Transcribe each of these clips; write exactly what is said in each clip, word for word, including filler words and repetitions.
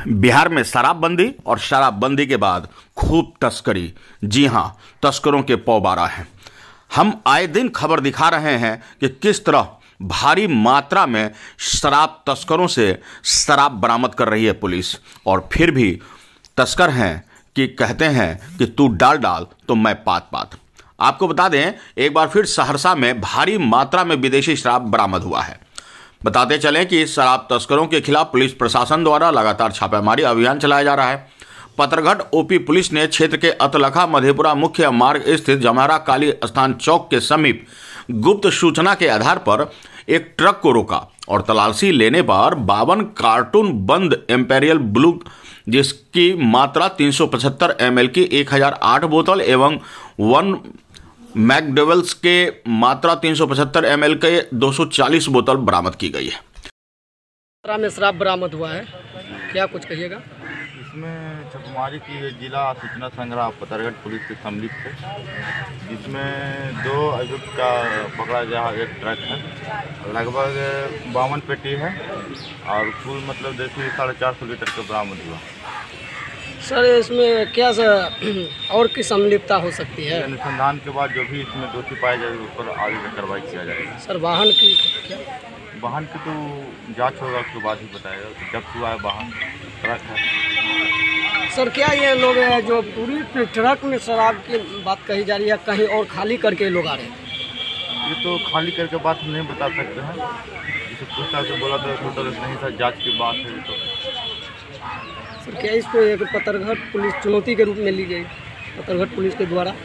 बिहार में शराबबंदी और शराबबंदी के बाद खूब तस्करी। जी हां, तस्करों के पौबारा हैं। हम आए दिन खबर दिखा रहे हैं कि किस तरह भारी मात्रा में शराब तस्करों से शराब बरामद कर रही है पुलिस, और फिर भी तस्कर हैं कि कहते हैं कि तू डाल डाल तो मैं पात पात। आपको बता दें, एक बार फिर सहरसा में भारी मात्रा में विदेशी शराब बरामद हुआ है। बताते चलें कि शराब तस्करों के खिलाफ पुलिस प्रशासन द्वारा लगातार छापेमारी अभियान चलाया जा रहा है। पतरघट ओपी पुलिस ने क्षेत्र के अतलखा मधेपुरा मुख्य मार्ग स्थित जमहरा काली स्थान चौक के समीप गुप्त सूचना के आधार पर एक ट्रक को रोका और तलाशी लेने पर बावन कार्टून बंद एम्पेरियल ब्लू जिसकी मात्रा तीन सौ पचहत्तर एम एल की एक हजार आठ बोतल एवं वन मैकडवेल्स के मात्रा तीन सौ पचहत्तर एम एल के दो सौ चालीस बोतल बरामद की गई है। मात्रा में शराब बरामद हुआ है, क्या कुछ कहिएगा? इसमें छापेमारी की है जिला सूचना संग्रह पतरघट पुलिस के सम्मिलित है, जिसमें दो अभियुक्त का पकड़ा गया एक ट्रक है, लगभग बावन पेटी है और कुल मतलब देखिए साढ़े चार सौ लीटर का बरामद हुआ। सर, इसमें क्या सर और की सम्मिलितता हो सकती है? अनुसंधान के बाद जो भी इसमें दोषी पाए जाए उस पर आगे का कार्रवाई किया जाएगा। सर, वाहन की क्या? वाहन की तो जांच होगा, उसके बाद ही बताएगा। जब्त हुआ है वाहन, ट्रक है। सर, क्या ये लोग जो पूरी ट्रक में शराब की बात कही जा रही है, कहीं और खाली करके लोग आ रहे हैं? ये तो खाली करके बात नहीं बता सकते हैं। जैसे पूछताछ से बोला तो टोटल नहीं था, जाँच की बात है। तो सर, क्या इसको एक पतरघट पुलिस चुनौती के रूप में ली गई पतरघट पुलिस के द्वारा?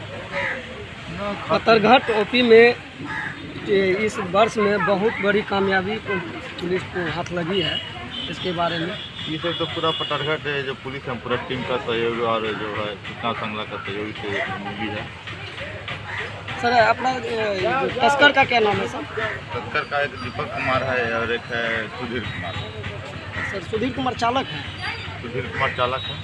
पतरघट ओपी में इस वर्ष में बहुत बड़ी कामयाबी पुलिस को हाथ लगी है, इसके बारे में? ये सब तो पूरा पतरघट जो पुलिस है पूरा टीम का सहयोग और जो है सूचना संग्रह का सहयोग से मिली है। सर, अपना तस्कर का क्या नाम है? सर, तस्कर का एक दीपक कुमार है और एक है सुधीर कुमार। सर, सुधीर कुमार चालक है? सुधीर कुमार चालक है।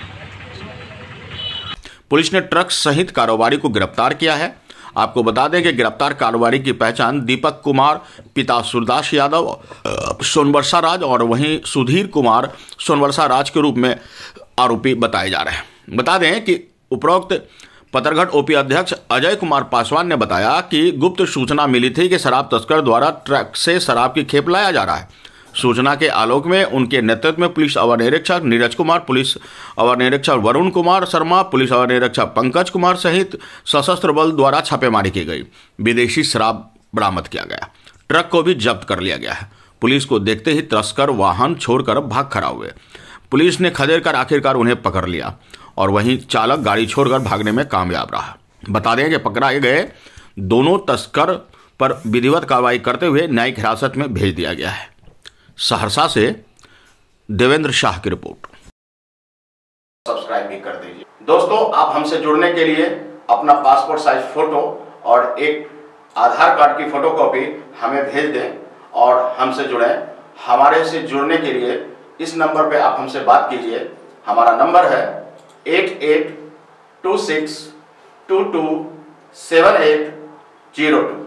पुलिस ने ट्रक सहित कारोबारी को गिरफ्तार किया है। आपको बता दें कि गिरफ्तार कारोबारी की पहचान दीपक कुमार पिता सूरदास यादव सोनवर्षा राज और वहीं सुधीर कुमार सोनवर्षा राज के रूप में आरोपी बताए जा रहे हैं। बता दें कि उपरोक्त पतरघट ओपी अध्यक्ष अजय कुमार पासवान ने बताया कि गुप्त सूचना मिली थी कि शराब तस्कर द्वारा ट्रक से शराब की खेप लाया जा रहा है। सूचना के आलोक में उनके नेतृत्व में पुलिस अवर निरीक्षक नीरज कुमार, पुलिस अवर निरीक्षक वरुण कुमार शर्मा, पुलिस अवर निरीक्षक पंकज कुमार सहित सशस्त्र बल द्वारा छापेमारी की गई। विदेशी शराब बरामद किया गया, ट्रक को भी जब्त कर लिया गया है। पुलिस को देखते ही तस्कर वाहन छोड़कर भाग खड़ा हुए। पुलिस ने खदेड़ कर आखिरकार उन्हें पकड़ लिया और वहीं चालक गाड़ी छोड़कर भागने में कामयाब रहा। बता दें कि पकड़ाए गए दोनों तस्कर पर विधिवत कार्रवाई करते हुए न्यायिक हिरासत में भेज दिया गया है। सहरसा से देवेंद्र शाह की रिपोर्ट। सब्सक्राइब भी कर दीजिए। दोस्तों, आप हमसे जुड़ने के लिए अपना पासपोर्ट साइज फोटो और एक आधार कार्ड की फोटोकॉपी हमें भेज दें और हमसे जुड़ें। हमारे से जुड़ने के लिए इस नंबर पे आप हमसे बात कीजिए। हमारा नंबर है eight eight two six two two seven eight zero to.